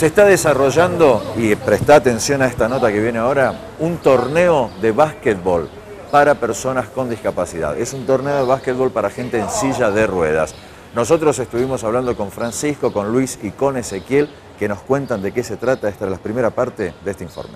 Se está desarrollando, y presta atención a esta nota que viene ahora, un torneo de básquetbol para personas con discapacidad. Es un torneo de básquetbol para gente en silla de ruedas. Nosotros estuvimos hablando con Francisco, con Luis y con Ezequiel, que nos cuentan de qué se trata. Esta es la primera parte de este informe.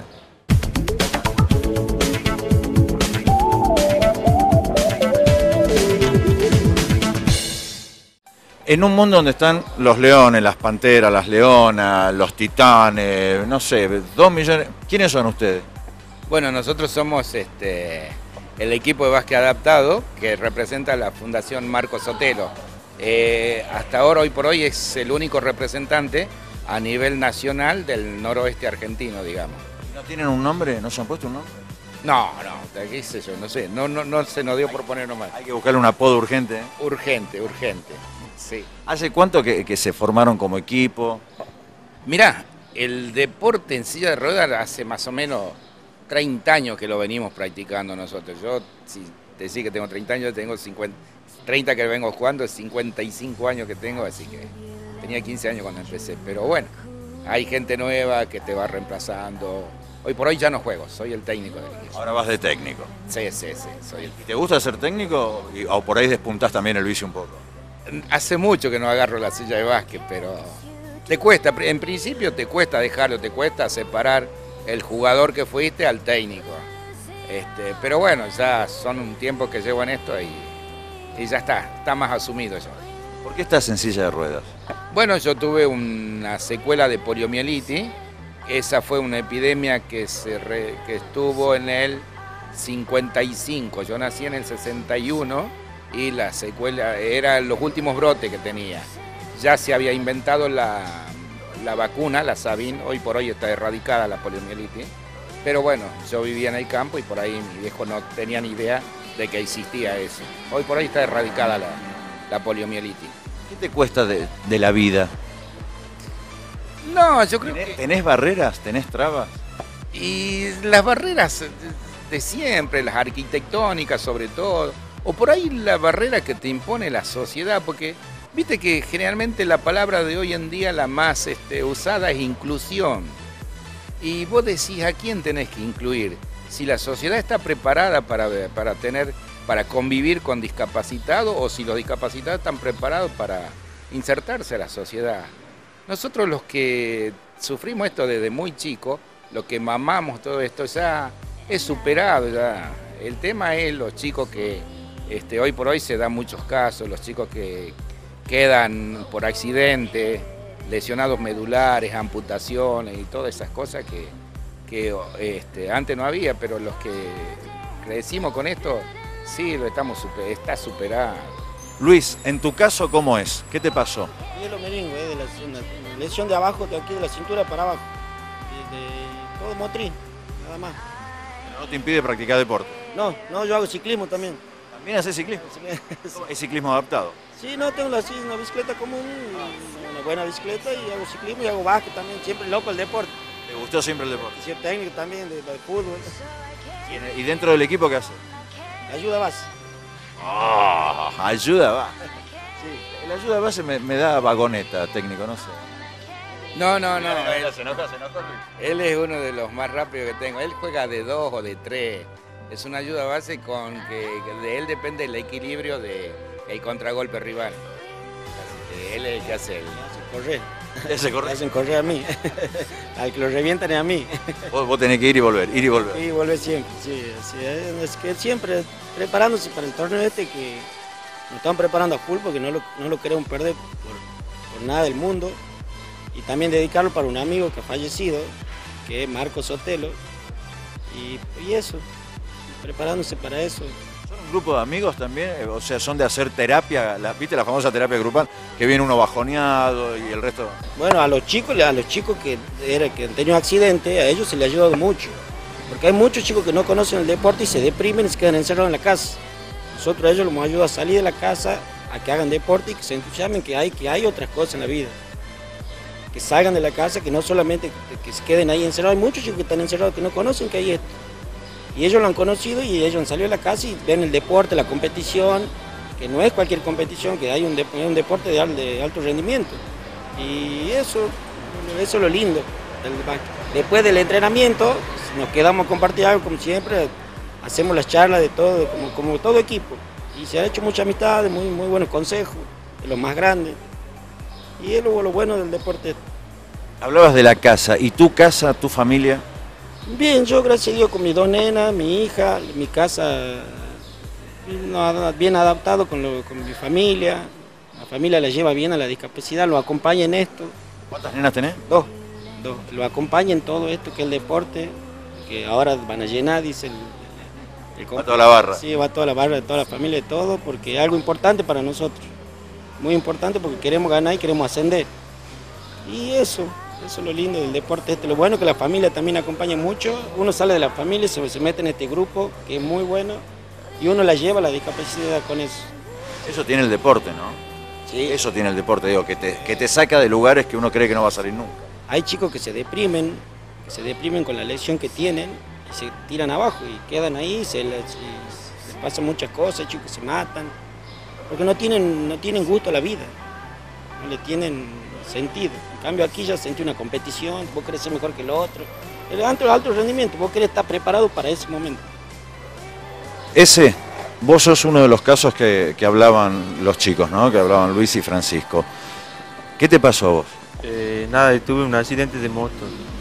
En un mundo donde están los leones, las panteras, las leonas, los titanes, no sé, 2 millones... ¿Quiénes son ustedes? Bueno, nosotros somos el equipo de básquet adaptado que representa la Fundación Marco Sotelo. Hasta ahora, hoy por hoy, es el único representante a nivel nacional del noroeste argentino, digamos. ¿No tienen un nombre? ¿No se han puesto un nombre? No, qué sé yo, no sé, no se nos dio por poner nomás. Hay que buscarle un apodo urgente, ¿eh? Urgente, sí. ¿Hace cuánto que se formaron como equipo? Mirá, el deporte en silla de ruedas hace más o menos 30 años que lo venimos practicando nosotros. Yo, si te decís que tengo 30 años, tengo 30 que vengo jugando, es 55 años que tengo, así que tenía 15 años cuando empecé. Pero bueno, hay gente nueva que te va reemplazando. Hoy por hoy ya no juego, soy el técnico del equipo. Ahora vas de técnico. Sí, soy el... ¿Y te gusta ser técnico o por ahí despuntás también el vicio un poco? Hace mucho que no agarro la silla de básquet, pero te cuesta, en principio te cuesta dejarlo, te cuesta separar el jugador que fuiste al técnico. Pero bueno, ya son un tiempo que llevo en esto y ya está más asumido ya. ¿Por qué estás en silla de ruedas? Bueno, yo tuve una secuela de poliomielitis. Esa fue una epidemia que estuvo en el 55. Yo nací en el 61 y la secuela eran los últimos brotes que tenía. Ya se había inventado la vacuna, la Sabin. Hoy por hoy está erradicada la poliomielitis. Pero bueno, yo vivía en el campo y por ahí mi viejo no tenía ni idea de que existía eso. Hoy por hoy está erradicada la poliomielitis. ¿Qué te cuesta de la vida? No, yo creo que... ¿Tenés barreras? ¿Tenés trabas? Y las barreras de siempre, las arquitectónicas sobre todo, o por ahí la barrera que te impone la sociedad, porque viste que generalmente la palabra de hoy en día la más usada es inclusión. Y vos decís, ¿a quién tenés que incluir? Si la sociedad está preparada para convivir con discapacitados o si los discapacitados están preparados para insertarse a la sociedad. Nosotros los que sufrimos esto desde muy chicos, los que mamamos todo esto, ya es superado. Ya. El tema es los chicos que hoy por hoy se dan muchos casos, los chicos que quedan por accidente, lesionados medulares, amputaciones y todas esas cosas que antes no había, pero los que crecimos con esto, sí, está superado. Luis, en tu caso, ¿cómo es? ¿Qué te pasó? Y lo merengue, de la lesión de abajo, de aquí de la cintura para abajo, de todo motriz, nada más. Pero no te impide practicar deporte. No, yo hago ciclismo también. ¿También haces ciclismo? ¿Es ciclismo adaptado? Sí, tengo una bicicleta común, una buena bicicleta y hago ciclismo y hago básquet también, siempre loco el deporte. ¿Te gustó siempre el deporte? Soy técnico también de fútbol. ¿Y dentro del equipo qué haces? Ayuda base. Oh, ayuda base. Sí. El ayuda base me da vagoneta técnico, no sé. No. Se enoja. Él es uno de los más rápidos que tengo. Él juega de 2 o de 3. Es una ayuda base con que de él depende el equilibrio del contragolpe rival. Así que él es el que hace el... Correr. Ese corre. Me hacen correr a mí. Al que lo revientan es a mí. Vos tenés que ir y volver. Y volver siempre, sí. Es que siempre preparándose para el torneo que nos están preparando a full porque no lo queremos perder por nada del mundo. Y también dedicarlo para un amigo que ha fallecido, que es Marco Sotelo. Y eso, preparándose para eso. ¿Son un grupo de amigos también? O sea, ¿son de hacer terapia? ¿Viste la famosa terapia grupal? Que viene uno bajoneado y el resto... Bueno, a los chicos que han tenido accidentes, a ellos se les ha ayudado mucho. Porque hay muchos chicos que no conocen el deporte y se deprimen y se quedan encerrados en la casa. Nosotros a ellos los hemos ayudado a salir de la casa, a que hagan deporte y que se entusiasmen que hay otras cosas en la vida. Que salgan de la casa, que no solamente que se queden ahí encerrados. Hay muchos chicos que están encerrados que no conocen que hay esto. Y ellos lo han conocido y ellos han salido de la casa y ven el deporte, la competición, que no es cualquier competición, que hay un deporte de alto rendimiento. Y eso Eso es lo lindo del básquet. Después del entrenamiento nos quedamos a compartir algo como siempre, hacemos las charlas de todo, como todo equipo. Y se han hecho muchas amistades, muy buenos consejos, de los más grandes. Y es lo bueno del deporte. Hablabas de la casa, ¿y tu casa, tu familia? Bien, yo gracias a Dios con mis dos nenas, mi hija, mi casa bien adaptado con mi familia. La familia la lleva bien a la discapacidad, lo acompaña en esto. ¿Cuántas nenas tenés? Dos. Lo acompaña en todo esto que es el deporte, que ahora van a llenar, dice va toda la barra. Sí, va toda la barra, de toda la familia, de todo, porque es algo importante para nosotros. Muy importante porque queremos ganar y queremos ascender. Y eso es lo lindo del deporte. Lo bueno es que la familia también acompaña mucho. Uno sale de la familia, se mete en este grupo, que es muy bueno, y uno la lleva a la discapacidad con eso. Eso tiene el deporte, ¿no? Sí. Eso tiene el deporte, digo, que te saca de lugares que uno cree que no va a salir nunca. Hay chicos que se deprimen con la lesión que tienen, y se tiran abajo y quedan ahí, y les pasan muchas cosas, chicos se matan, porque no tienen gusto a la vida, no le tienen sentido. En cambio aquí ya sentí una competición, vos querés ser mejor que el otro. El alto rendimiento, vos querés estar preparado para ese momento. Vos sos uno de los casos que hablaban los chicos, ¿no? Que hablaban Luis y Francisco. ¿Qué te pasó a vos? Nada, tuve un accidente de moto,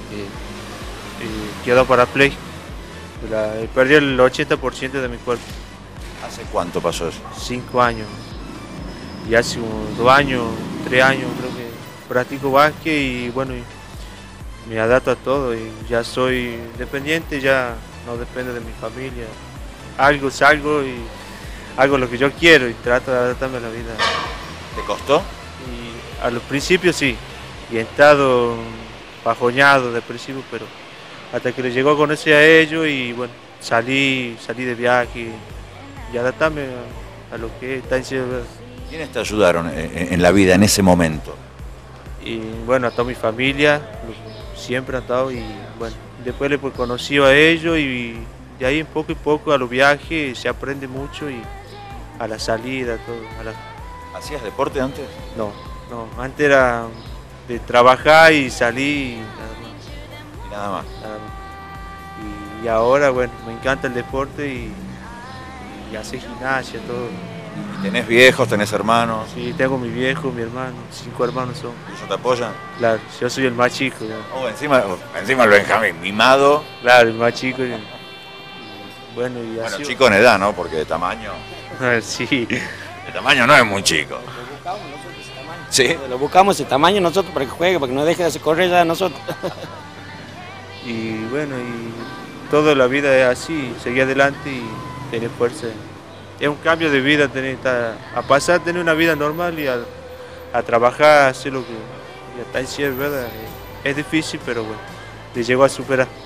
quedó parapléjico, perdí el 80% de mi cuerpo. ¿Hace cuánto pasó eso? 5 años, y hace 2 años, 3 años creo que practico básquet y bueno, me adapto a todo y ya soy independiente, ya no dependo de mi familia. Salgo y hago lo que yo quiero y trato de adaptarme a la vida. ¿Te costó? Y a los principios sí, y he estado bajoñado, depresivo, pero hasta que le llegó a conocer a ellos y bueno, salí de viaje y adaptarme a lo que está en cielo. ¿Quiénes te ayudaron en la vida en ese momento? Y bueno, a toda mi familia, siempre ha estado y bueno, después le conocí a ellos y de ahí en poco y poco a los viajes se aprende mucho y a la salida, todo. ¿Hacías deporte antes? No, antes era de trabajar y salir Y nada más. nada más. Y ahora, bueno, me encanta el deporte y hacer gimnasia, todo. ¿Y tenés viejos, tenés hermanos? Sí, tengo mi viejo, mi hermano, 5 hermanos son. ¿Y ellos te apoyan? Claro, yo soy el más chico. Ya. Encima el Benjamín, mimado. Claro, el más chico. Bueno, así. Chico en edad, ¿no? Porque de tamaño... Sí. De tamaño no es muy chico. Lo buscamos nosotros ese tamaño. ¿Sí? Lo buscamos ese tamaño nosotros para que juegue, para que no deje de hacer correr ya a nosotros. Y bueno, y toda la vida es así, seguir adelante y tener fuerza. Es un cambio de vida, a pasar a tener una vida normal y a trabajar, hacer lo que ya está en cierto, ¿verdad? Es difícil, pero bueno, le llegó a superar.